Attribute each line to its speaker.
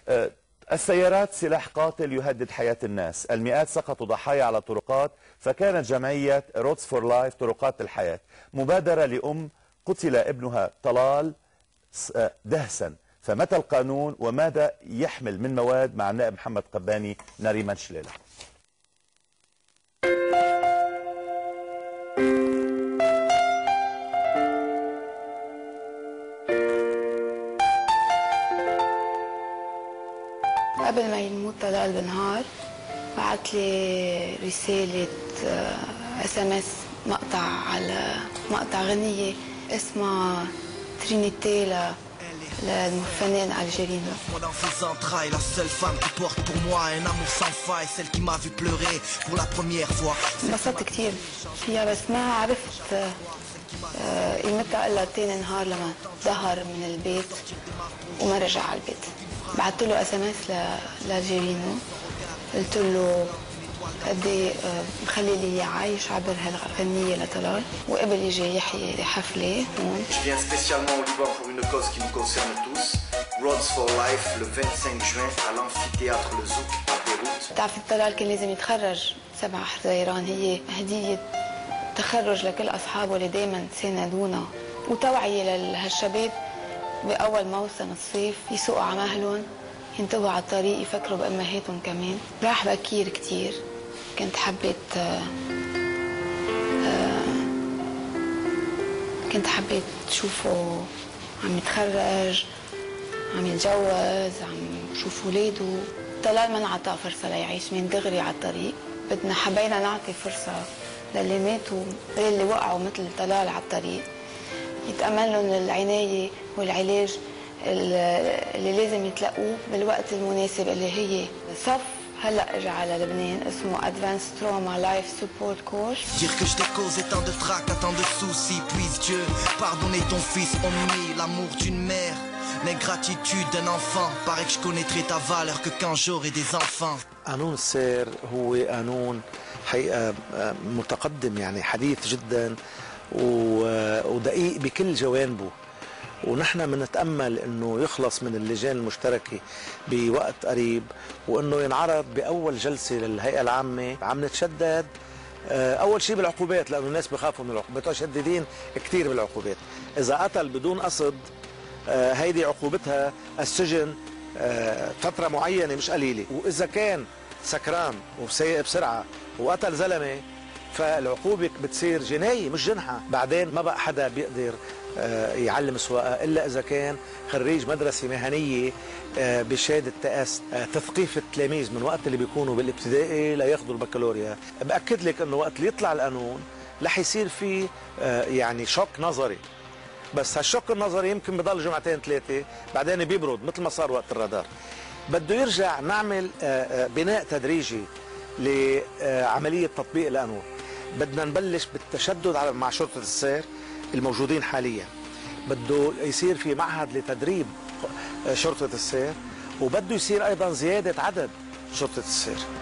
Speaker 1: السيارات سلاح قاتل يهدد حياة الناس، المئات سقطوا ضحايا على الطرقات، فكانت جمعية رودز فور لايف طرقات الحياة مبادرة لأم قتل ابنها طلال دهسا، فمتى القانون وماذا يحمل من مواد؟ مع النائب محمد قباني نريمان شليلة.
Speaker 2: قبل ما يموت طلال بنهار بعت لي رسالة SMS مقطع غنية اسمها ترينيتي للفنان ألجيرينو. انبسطت كثير فيها بس ما عرفت قيمتها الا تاني نهار لما ظهر من البيت وما رجع على البيت. بعثت له SMS لألجيرينو، قلت له قد ايه مخلي لي عايش عبر هالغنية لطلال، وقبل يجي يحيي حفلة هون.
Speaker 3: Je viens spécialement au Liban pour une cause qui nous concerne tous. Roads for Life le 25 juin à l'amphithéâtre Le Zouk à Beyrouth.
Speaker 2: بتعرفي طلال كان لازم يتخرج 7 حزيران، هي هدية تخرج لكل أصحابه اللي دايما ساندونا، وتوعية لهالشباب بأول موسم الصيف يسوقوا على مهلهم، ينتبهوا على الطريق، يفكروا بأمهاتهم كمان. راح بكير كتير، كنت حبيت شوفه عم يتخرج، عم يتجوز، عم شوف ولاده. طلال ما انعطى فرصة ليعيش من دغري على الطريق، حبينا نعطي فرصة للي ماتوا، للي وقعوا مثل طلال على الطريق، يتأمل لهم العناية والعلاج اللي لازم يتلقوه بالوقت المناسب، اللي هي صف هلا اجى على لبنان اسمه Advanced Trauma Life Support Course.
Speaker 4: Dire que je t'ai causé tant de tracas, tant de soucis, puisse Dieu pardonner ton fils omni, l'amour d'une mère, l'ingratitude d'un enfant. Paraît que je connaîtrai ta valeur que quand j'aurai des enfants.
Speaker 5: قانون السير هو قانون حقيقة متقدم، يعني حديث جدا ودقيق بكل جوانبه، ونحن بنتأمل انه يخلص من اللجان المشتركة بوقت قريب، وانه ينعرض باول جلسة للهيئة العامة. عم نتشدد اول شيء بالعقوبات، لانه الناس بخافوا من العقوبات، مشددين كثير بالعقوبات. اذا قتل بدون قصد هيدي عقوبتها السجن فترة معينة مش قليلة، واذا كان سكران وسايق بسرعة وقتل زلمة فالعقوبة بتصير جناية مش جنحة. بعدين ما بقى حدا بيقدر يعلم سواقة إلا إذا كان خريج مدرسة مهنية بشهادة تأس. تثقيف التلاميذ من وقت اللي بيكونوا بالابتدائي لياخذوا البكالوريا. بأكد لك إنه وقت اللي يطلع القانون رح يصير فيه يعني شوك نظري، بس هالشوك النظري يمكن بضل جمعتين 3 بعدين بيبرد مثل ما صار وقت الرادار. بده يرجع نعمل بناء تدريجي لعملية تطبيق القانون. بدنا نبلش بالتشدد مع شرطة السير الموجودين حاليا، بده يصير في معهد لتدريب شرطة السير، وبده يصير أيضا زيادة عدد شرطة السير.